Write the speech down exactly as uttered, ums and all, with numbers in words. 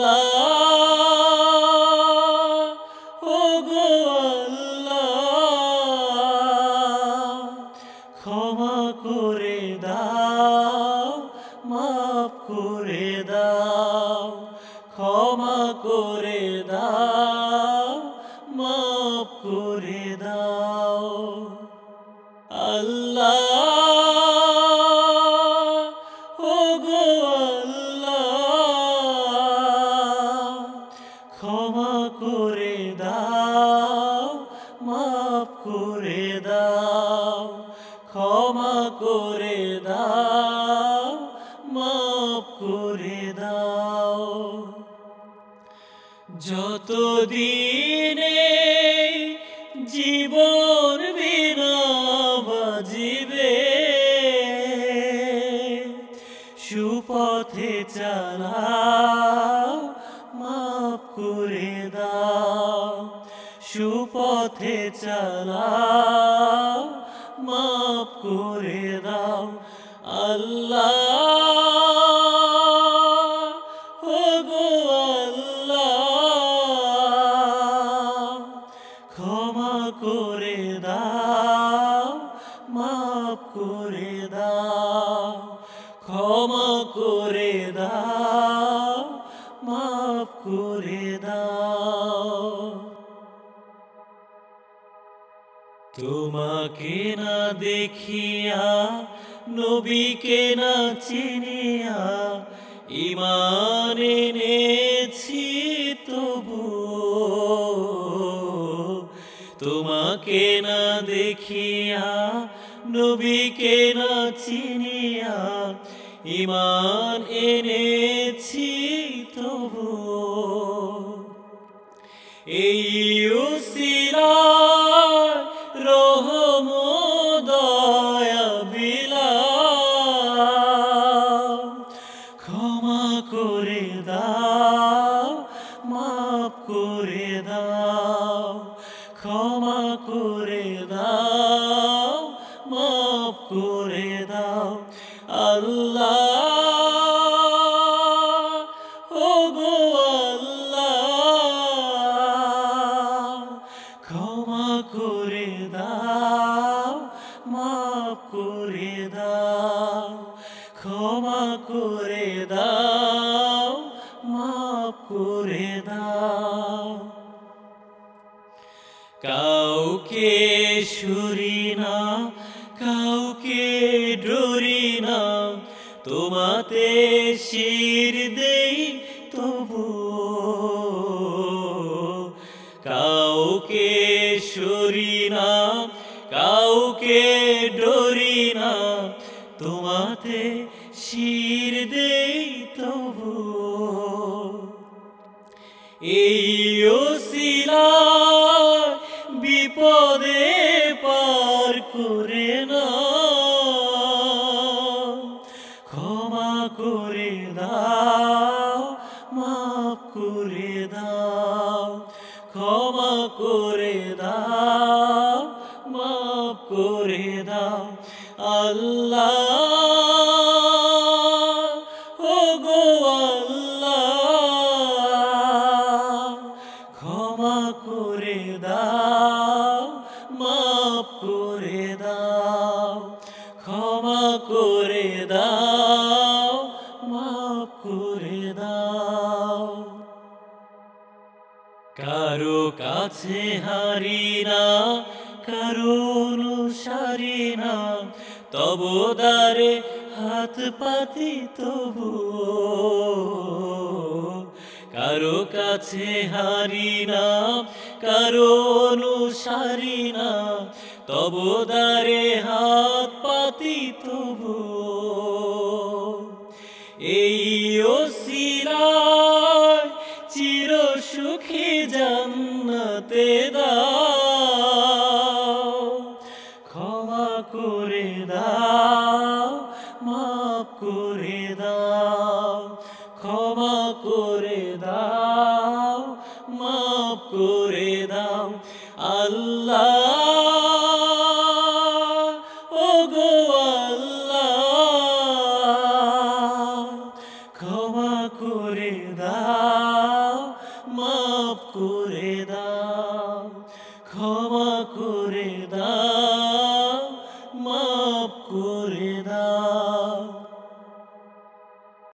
আল্লাহ ওগো আল্লাহ ক্ষমা করে দাও মাফ করে দাও ক্ষমা করে দাও মাফ করে দাও আল্লাহ ওগো আল্লাহ ক্ষমা করে দাও মাফ করে দাও ক্ষমা করে দাও মাফ করে দাও যতদিনে জীবন বিনা বাজিবে সুপথে চালাও মাফ করে দাও সুপথে চালাও মাফ করে দাও আল্লাহ ওগো আল্লাহ ক্ষমা করে দাও মাফ করে দাও ক্ষমা করে দাও মাফ করে দাও তোমাকে না দেখিয়া নবীকে না চিনিয়া ঈমান এনেছি তবু তোমাকে না দেখিয়া নবীকে না চিনিয়া ঈমান এনেছি তবু এই উসিলায় রহম দয়া বিলাও ক্ষমা করে দাও মাফ করে দাও ক্ষমা করে দাও মাফ করে দাও আল্লাহ ওগো আল্লাহ ক্ষমা করে দাও মাফ করে দাও ক্ষমা করে দাও মাফ করে দাও কাউকে সরি না কাউকে ডরি না তোমাতে শির দেই তবু কাউকে সরি না কাউকে ডরি না তোমাতে শির দেই তবু এই ওসিলায় বিপদে পার করে না ক্ষমা করে দাও মাফ করে দাও ক্ষমা করে দাও মাফ করে দাও আল্লাহ ওগো আল্লাহ ক্ষমা করে দাও মাফ করে দাও ক্ষমা করে দাও মাফ করে দাও কারো কাছে হারি না কারো অনুসারী না তবু দ্বারে হাত পাতি তবু কারো কাছে হারি না কারো অনুসারী না তবু দ্বারে হাত পাতি তবু এই ওসিলায় চির সুখী জান্নাতে দাও ক্ষমা করে দাও মাফ করে দাও ক্ষমা করে দাও মাফ করে দাও আল্লাহ ওগো আল্লাহ ক্ষমা করে দাও করে দাও, ক্ষমা